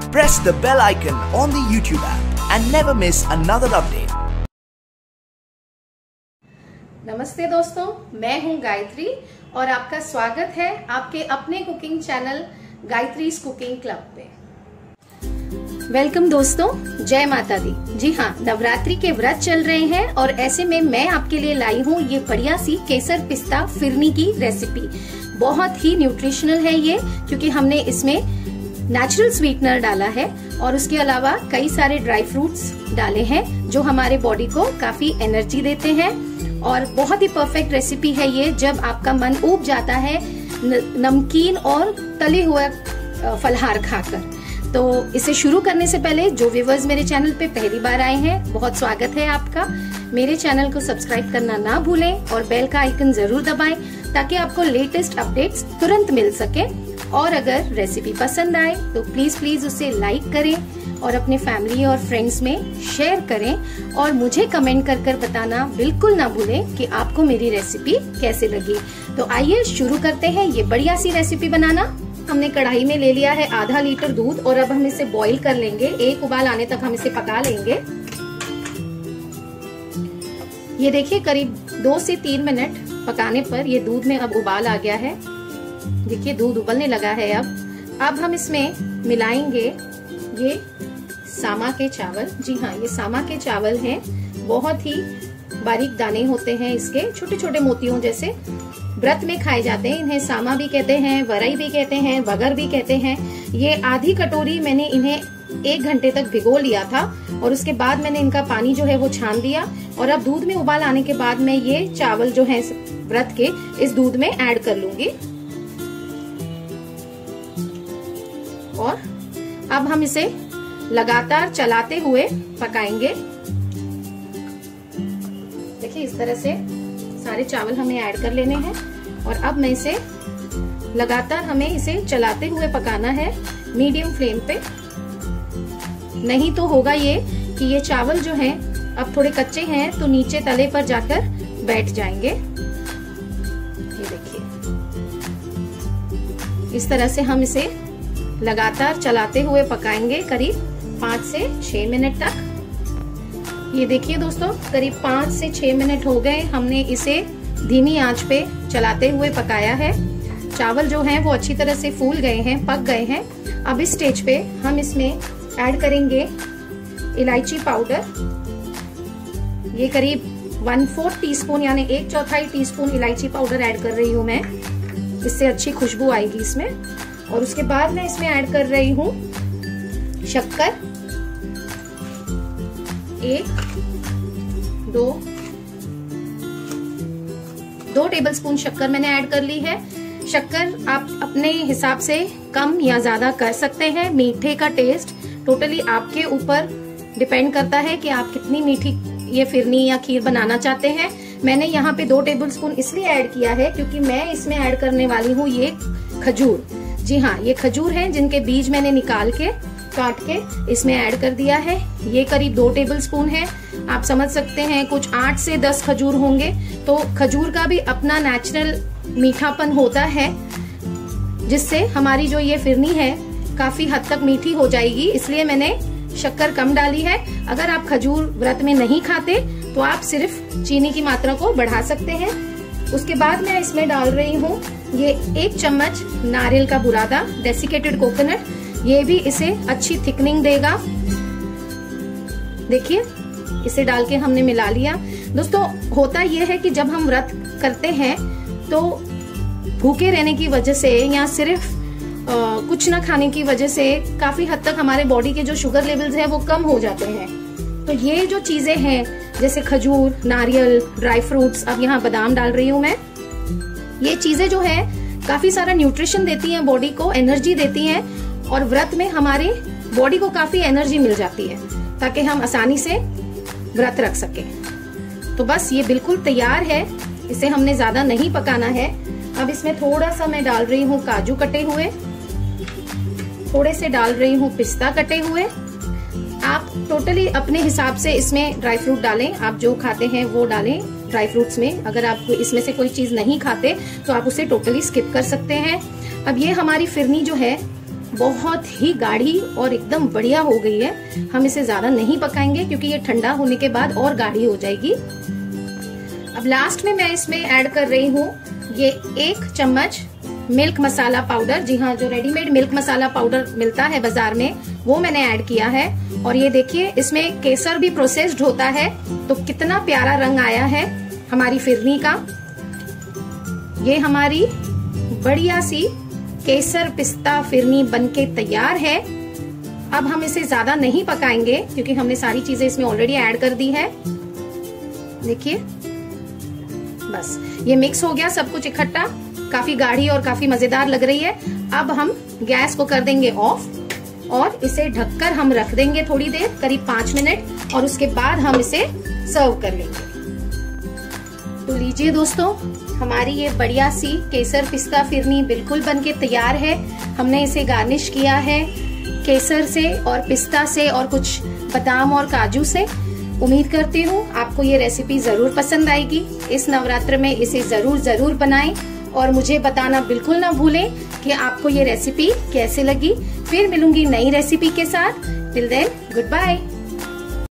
Press the bell icon on the YouTube app and never miss another update. नमस्ते दोस्तों, मैं हूं गायत्री और आपका स्वागत है आपके अपने cooking channel Gayatri's cooking club पे। वेलकम दोस्तों, जय माता दी। जी हाँ, नवरात्रि के व्रत चल रहे हैं और ऐसे में मैं आपके लिए लाई हूँ ये बढ़िया सी केसर पिस्ता फिरनी की रेसिपी। बहुत ही न्यूट्रिशनल है ये, क्योंकि हमने इसमें नेचुरल स्वीटनर डाला है और उसके अलावा कई सारे ड्राई फ्रूट्स डाले हैं जो हमारे बॉडी को काफी एनर्जी देते हैं। और बहुत ही परफेक्ट रेसिपी है ये जब आपका मन ऊब जाता है नमकीन और तले हुए फलहार खाकर। तो इसे शुरू करने से पहले जो व्यूअर्स मेरे चैनल पे पहली बार आए हैं, बहुत स्वागत है आपका। मेरे चैनल को सब्सक्राइब करना ना भूलें और बेल का आइकन जरूर दबाएं ताकि आपको लेटेस्ट अपडेट्स तुरंत मिल सके। और अगर रेसिपी पसंद आए तो प्लीज उसे लाइक करें और अपने फैमिली और फ्रेंड्स में शेयर करें और मुझे कमेंट कर बताना बिल्कुल ना भूलें कि आपको मेरी रेसिपी कैसे लगी। तो आइए शुरू करते हैं ये बढ़िया सी रेसिपी बनाना। हमने कढ़ाई में ले लिया है आधा लीटर दूध और अब हम इसे बॉईल कर लेंगे। एक उबाल आने तक हम इसे पका लेंगे। ये देखिए, करीब 2 से 3 मिनट पकाने पर ये दूध में अब उबाल आ गया है। देखिए, दूध उबलने लगा है। अब हम इसमें मिलाएंगे ये सामा के चावल। जी हाँ, ये सामा के चावल हैं। बहुत ही बारीक दाने होते हैं इसके, छोटे छोटे मोतियों जैसे। व्रत में खाए जाते हैं। इन्हें सामा भी कहते हैं, वरई भी कहते हैं, बगर भी कहते हैं। ये आधी कटोरी मैंने इन्हें 1 घंटे तक भिगो लिया था और उसके बाद मैंने इनका पानी जो है वो छान दिया। और अब दूध में उबाल आने के बाद मैं ये चावल जो है व्रत के इस दूध में ऐड कर लूंगी। और अब हम इसे लगातार चलाते हुए पकाएंगे। देखिए, इस तरह से सारे चावल हमें ऐड कर लेने हैं और अब मैं इसे लगातार हमें इसे चलाते हुए पकाना है मीडियम फ्लेम पे। नहीं तो होगा ये कि ये चावल जो हैं अब थोड़े कच्चे हैं तो नीचे तले पर जाकर बैठ जाएंगे। ये देखिए, इस तरह से हम इसे लगातार चलाते हुए पकाएंगे करीब 5 से 6 मिनट तक। ये देखिए दोस्तों, करीब 5 से 6 मिनट हो गए हमने इसे धीमी आंच पे चलाते हुए पकाया है। चावल जो हैं वो अच्छी तरह से फूल गए हैं, पक गए हैं। अब इस स्टेज पे हम इसमें ऐड करेंगे इलायची पाउडर। ये करीब 1/4 टीस्पून यानी 1/4 टीस्पून इलायची पाउडर ऐड कर रही हूँ मैं। इससे अच्छी खुशबू आएगी इसमें। और उसके बाद मैं इसमें ऐड कर रही हूँ शक्कर। 2 टेबलस्पून शक्कर मैंने ऐड कर ली है। शक्कर आप अपने हिसाब से कम या ज्यादा कर सकते हैं। मीठे का टेस्ट टोटली आपके ऊपर डिपेंड करता है कि आप कितनी मीठी ये फिरनी या खीर बनाना चाहते हैं। मैंने यहाँ पे 2 टेबलस्पून इसलिए ऐड किया है क्योंकि मैं इसमें ऐड करने वाली हूँ ये खजूर। जी हाँ, ये खजूर हैं जिनके बीज मैंने निकाल के काट के इसमें ऐड कर दिया है। ये करीब 2 टेबलस्पून है। आप समझ सकते हैं कुछ 8 से 10 खजूर होंगे। तो खजूर का भी अपना नेचुरल मीठापन होता है जिससे हमारी जो ये फिरनी है काफी हद तक मीठी हो जाएगी, इसलिए मैंने शक्कर कम डाली है। अगर आप खजूर व्रत में नहीं खाते तो आप सिर्फ चीनी की मात्रा को बढ़ा सकते हैं। उसके बाद मैं इसमें डाल रही हूँ ये 1 चम्मच नारियल का बुरादा, डेसिकेटेड कोकोनट। ये भी इसे अच्छी थिकनिंग देगा। देखिए, इसे डाल के हमने मिला लिया। दोस्तों, होता यह है कि जब हम व्रत करते हैं तो भूखे रहने की वजह से या सिर्फ कुछ न खाने की वजह से काफी हद तक हमारे बॉडी के जो शुगर लेवल्स हैं वो कम हो जाते हैं। तो ये जो चीजें हैं जैसे खजूर, नारियल, ड्राई फ्रूट्स, अब यहाँ बादाम डाल रही हूँ मैं। ये चीजें जो है काफी सारा न्यूट्रिशन देती हैं, बॉडी को एनर्जी देती हैं और व्रत में हमारे बॉडी को काफी एनर्जी मिल जाती है ताकि हम आसानी से व्रत रख सके। तो बस ये बिल्कुल तैयार है। इसे हमने ज्यादा नहीं पकाना है। अब इसमें थोड़ा सा मैं डाल रही हूँ काजू कटे हुए, थोड़े से डाल रही हूँ पिस्ता कटे हुए। आप टोटली अपने हिसाब से इसमें ड्राई फ्रूट डालें, आप जो खाते हैं वो डालें ड्राई फ्रूट्स में। अगर आप इसमें से कोई चीज नहीं खाते तो आप उसे टोटली स्किप कर सकते हैं। अब ये हमारी फिरनी जो है बहुत ही गाढ़ी और एकदम बढ़िया हो गई है। हम इसे ज्यादा नहीं पकाएंगे क्योंकि ये ठंडा होने के बाद और गाढ़ी हो जाएगी। अब लास्ट में मैं इसमें ऐड कर रही हूँ ये 1 चम्मच मिल्क मसाला पाउडर। जी हाँ, जो रेडीमेड मिल्क मसाला पाउडर मिलता है बाजार में, वो मैंने ऐड किया है। और ये देखिए, इसमें केसर भी प्रोसेस्ड होता है, तो कितना प्यारा रंग आया है हमारी फिरनी का। ये हमारी बढ़िया सी केसर पिस्ता फिरनी बनके तैयार है। अब हम इसे ज्यादा नहीं पकाएंगे क्योंकि हमने सारी चीजें इसमें ऑलरेडी ऐड कर दी है। देखिए, बस ये मिक्स हो गया सब कुछ इकट्ठा। काफी गाढ़ी और काफी मजेदार लग रही है। अब हम गैस को कर देंगे ऑफ और इसे ढककर हम रख देंगे थोड़ी देर, करीब 5 मिनट, और उसके बाद हम इसे सर्व कर लेंगे। तो लीजिए दोस्तों, हमारी ये बढ़िया सी केसर पिस्ता फिरनी बिल्कुल बनके तैयार है। हमने इसे गार्निश किया है केसर से और पिस्ता से और कुछ बादाम और काजू से। उम्मीद करती हूँ आपको ये रेसिपी जरूर पसंद आएगी। इस नवरात्र में इसे जरूर बनाएं और मुझे बताना बिल्कुल ना भूलें कि आपको ये रेसिपी कैसे लगी। फिर मिलूंगी नई रेसिपी के साथ। Till then, good bye.